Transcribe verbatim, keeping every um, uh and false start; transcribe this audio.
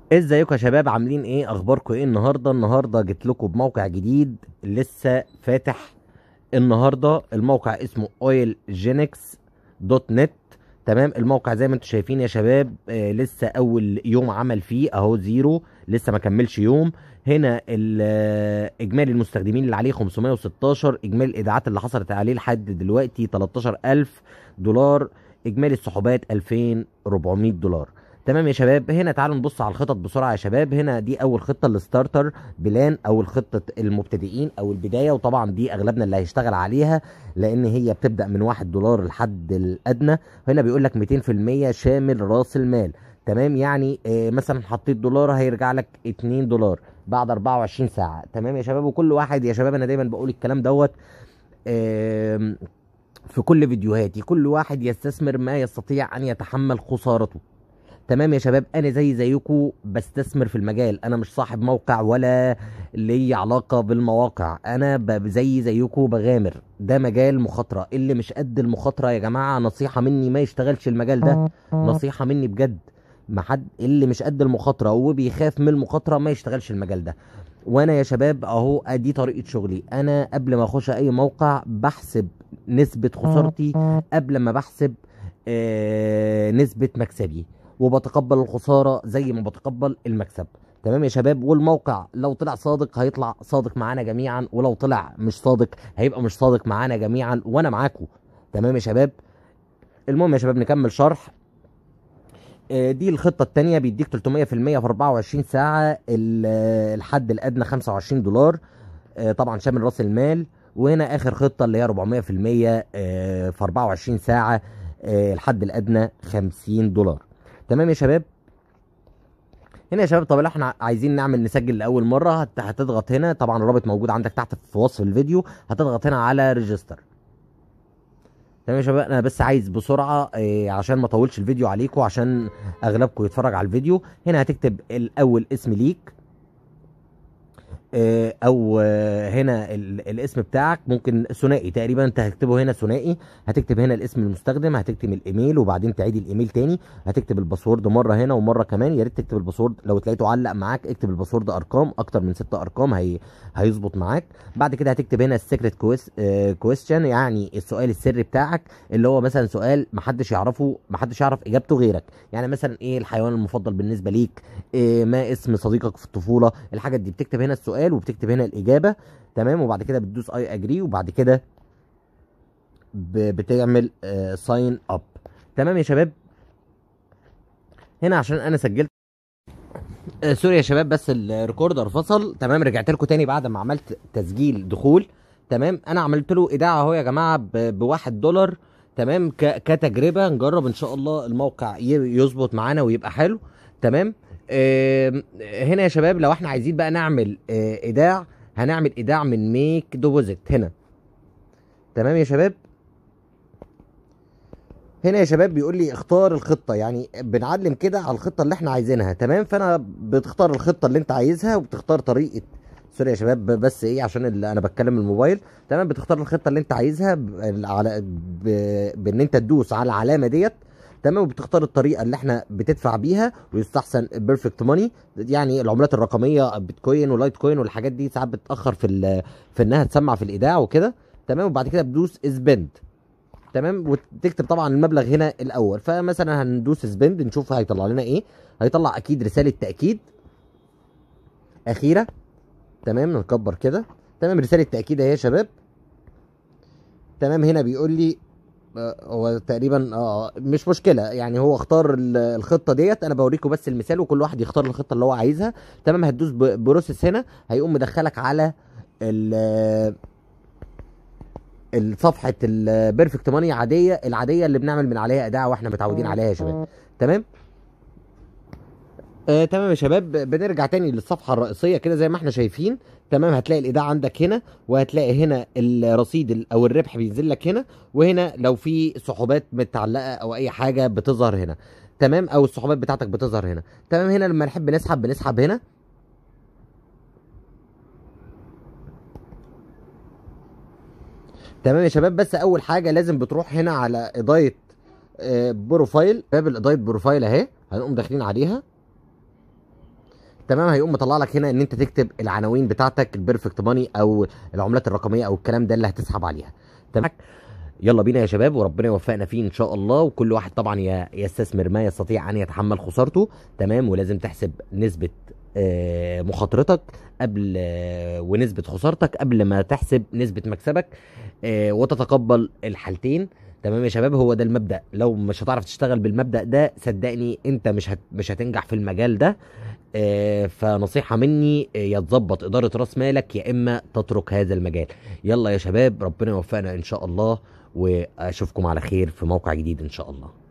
ازيكم يا شباب؟ عاملين ايه؟ اخباركم ايه النهارده؟ النهارده جيت لكم بموقع جديد لسه فاتح النهارده. الموقع اسمه اويل جينكس دوت نت. تمام، الموقع زي ما انتم شايفين يا شباب، آه لسه اول يوم عمل فيه اهو زيرو، لسه ما كملش يوم. هنا ال- آه، اجمالي المستخدمين اللي عليه خمسمائة وستة عشر، اجمالي الايداعات اللي حصلت عليه لحد دلوقتي تلتاشر الف دولار، اجمالي السحوبات الفين واربعمائة دولار. تمام يا شباب، هنا تعالوا نبص على الخطط بسرعه يا شباب. هنا دي اول خطه الستارتر بلان او الخطه المبتدئين او البدايه، وطبعا دي اغلبنا اللي هيشتغل عليها لان هي بتبدا من واحد دولار لحد الادنى. هنا بيقول لك ميتين في المية شامل راس المال. تمام، يعني آه مثلا حطيت دولار هيرجع لك اتنين دولار بعد اربعة وعشرين ساعه. تمام يا شباب، وكل واحد يا شباب انا دايما بقول الكلام دوت آه في كل فيديوهاتي، كل واحد يستثمر ما يستطيع ان يتحمل خسارته. تمام يا شباب، انا زي زيكم بستثمر في المجال، انا مش صاحب موقع ولا لي علاقة بالمواقع، انا ب- زي زيكم بغامر. ده مجال مخاطرة، اللي مش قد المخاطرة يا جماعة نصيحة مني ما يشتغلش المجال ده. نصيحة مني بجد، ما حد اللي مش قد المخاطرة وبيخاف من المخاطرة ما يشتغلش المجال ده. وانا يا شباب اهو ادي طريقة شغلي، انا قبل ما اخش اي موقع بحسب نسبة خسارتي قبل ما بحسب آه نسبة مكسبي، وبتقبل الخسارة زي ما بتقبل المكسب. تمام يا شباب، والموقع لو طلع صادق هيطلع صادق معانا جميعا، ولو طلع مش صادق هيبقى مش صادق معانا جميعا، وانا معاكم. تمام يا شباب، المهم يا شباب نكمل شرح. آه، دي الخطة التانية، بيديك تلتمية في المية في اربعة وعشرين ساعة، ال- آه، الحد الأدنى خمسة وعشرين دولار، آه، طبعا شامل راس المال. وهنا آخر خطة اللي هي اربعمائة في المية آه، في اربعة وعشرين ساعة، آه، الحد الأدنى خمسين دولار. تمام يا شباب، هنا يا شباب طب لو احنا عايزين نعمل نسجل لاول مره هت- هتضغط هنا، طبعا الرابط موجود عندك تحت في وصف الفيديو، هتضغط هنا على ريجستر. تمام يا شباب، انا بس عايز بسرعه إيه عشان ما اطولش الفيديو عليكم، عشان اغلبكم يتفرج على الفيديو. هنا هتكتب الاول اسم ليك، آه، او آه، هنا ال- الاسم بتاعك ممكن ثنائي تقريبا، انت هتكتبه هنا ثنائي. هتكتب هنا الاسم المستخدم، هتكتب الايميل وبعدين تعيد الايميل تاني، هتكتب الباسورد مره هنا ومره كمان. يا ريت تكتب الباسورد لو تلاقيته علق معاك، اكتب الباسورد ارقام اكتر من ست ارقام هي هيظبط معاك. بعد كده هتكتب هنا السيكريت كويستشن، يعني السؤال السري بتاعك، اللي هو مثلا سؤال محدش يعرفه، محدش يعرف اجابته غيرك. يعني مثلا ايه الحيوان المفضل بالنسبه ليك، إيه ما اسم صديقك في الطفوله، الحاجات دي بتكتب هنا السؤال وبتكتب هنا الاجابه. تمام، وبعد كده بتدوس اي اجري، وبعد كده ب- بتعمل ساين اب. تمام يا شباب، هنا عشان انا سجلت آه سوري يا شباب بس الريكوردر فصل. تمام، رجعت لكم تاني بعد ما عملت تسجيل دخول. تمام، انا عملت له ايداع اهو يا جماعه ب- بواحد دولار. تمام، ك- كتجربه نجرب ان شاء الله الموقع ي- يظبط معانا ويبقى حلو. تمام. آه هنا يا شباب لو احنا عايزين بقى نعمل آه ايداع، هنعمل ايداع من ميك ديبوزيت هنا. تمام يا شباب، هنا يا شباب بيقول لي اختار الخطه، يعني بنعلم كده على الخطه اللي احنا عايزينها. تمام، فانا بتختار الخطه اللي انت عايزها وبتختار طريقه. سوري يا شباب بس ايه عشان اللي انا بتكلم من الموبايل. تمام، بتختار الخطه اللي انت عايزها ب- على ب- بان انت تدوس على العلامه ديت. تمام، وبتختار الطريقه اللي احنا بتدفع بيها، ويستحسن بيرفكت ماني، يعني العملات الرقميه بيتكوين ولايت كوين والحاجات دي ساعات بتاخر في ال- في انها تسمع في الايداع وكده. تمام، وبعد كده بتدوس سبند. تمام، وتكتب طبعا المبلغ هنا الاول، فمثلا هندوس سبند نشوف هيطلع لنا ايه. هيطلع اكيد رساله تاكيد اخيره. تمام، نكبر كده. تمام، رساله تاكيد اهي يا شباب. تمام، هنا بيقول لي آه، هو تقريبا اه مش مشكله، يعني هو اختار ال- الخطه ديت، انا بوريكم بس المثال وكل واحد يختار الخطه اللي هو عايزها. تمام، هتدوس ب- بروسيس هنا، هيقوم مدخلك على ال- الصفحه البيرفكت ماني عاديه، العاديه اللي بنعمل من عليها ايداع واحنا متعودين عليها يا شباب. تمام. آه تمام يا شباب، بنرجع تاني للصفحة الرئيسية كده زي ما احنا شايفين. تمام، هتلاقي الإيداع عندك هنا، وهتلاقي هنا الرصيد ال- أو الربح بينزل لك هنا، وهنا لو في سحوبات متعلقة أو أي حاجة بتظهر هنا. تمام، أو السحوبات بتاعتك بتظهر هنا. تمام، هنا لما نحب نسحب بنسحب هنا. تمام يا شباب، بس أول حاجة لازم بتروح هنا على إضاءة آه بروفايل، باب الإضاءة بروفايل أهي، هنقوم داخلين عليها. تمام. هيقوم مطلع لك هنا ان انت تكتب العناوين بتاعتك، البيرفكت ماني او العملات الرقميه او الكلام ده اللي هتسحب عليها. تمام. يلا بينا يا شباب، وربنا يوفقنا فيه ان شاء الله. وكل واحد طبعا ي- يستثمر ما يستطيع ان يتحمل خسارته. تمام. ولازم تحسب نسبه آه، مخاطرتك قبل آه، ونسبه خسارتك قبل ما تحسب نسبه مكسبك، آه، وتتقبل الحالتين. تمام يا شباب، هو ده المبدأ. لو مش هتعرف تشتغل بالمبدأ ده صدقني انت مش هت مش هتنجح في المجال ده. آه، فنصيحة مني، آه، يا تظبط إدارة رأس مالك يا إما تترك هذا المجال. يلا يا شباب، ربنا يوفقنا إن شاء الله، وأشوفكم على خير في موقع جديد إن شاء الله.